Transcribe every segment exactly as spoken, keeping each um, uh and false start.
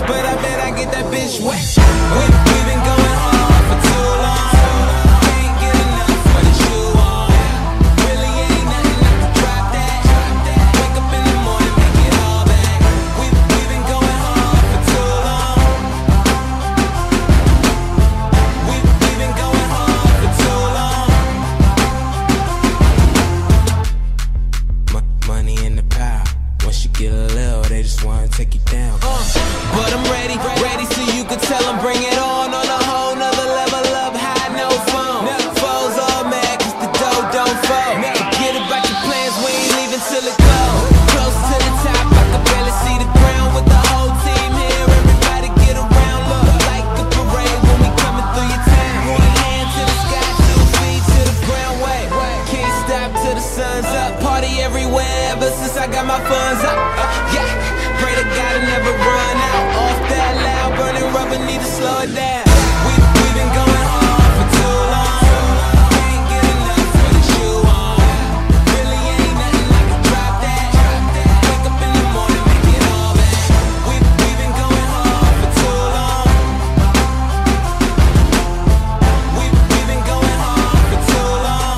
but I bet I get that bitch wet. We, we been going hard for too long. Can't get enough for the shoe on. Really ain't nothing I can drop that. Wake up in the morning, make it all back. We, we been going hard for too long. We, we been going hard for too long. M money in the pile. Once you get a little, they just wanna take you down. Uh, but I'm ready, ready so you can tell them bring it on on a whole nother level up high, no phone. Foes all mad cause the dough don't fold. Forget about your plans, we ain't leaving till it close. Close to the top, I can barely see the ground with the whole team here. Everybody get around, look like a parade when we coming through your town. One hand to the sky, two feet to the ground, wait. Can't stop till the sun's up. Party everywhere ever since I got my funds up. Uh, yeah, pray to God I never run out. Off that loud, burning rubber, need to slow it down. We, we been going hard for too long. Can't get enough for the shoe on. Really ain't nothing I can drop that. Wake up in the morning, make it all back. We, we been going hard for too long. We, we been going hard for too long.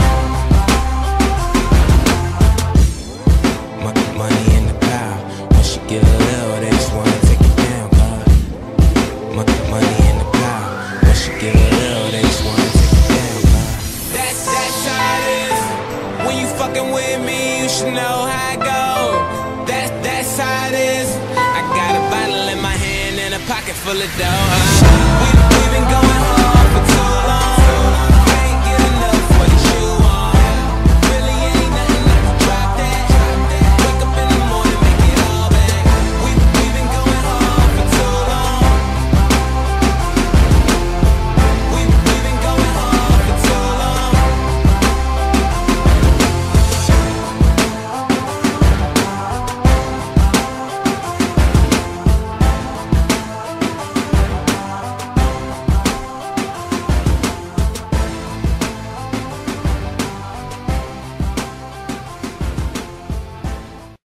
M money in the pile. Once you get a little, they just wanna take you down, God. M money in the pile. Once you get a little, they just wanna take you down, God. That's, that's how it is. When you fucking with me, you should know how it goes. That's, that's how it is. I got a bottle in my hand and a pocket full of dough. Uh, we, we been going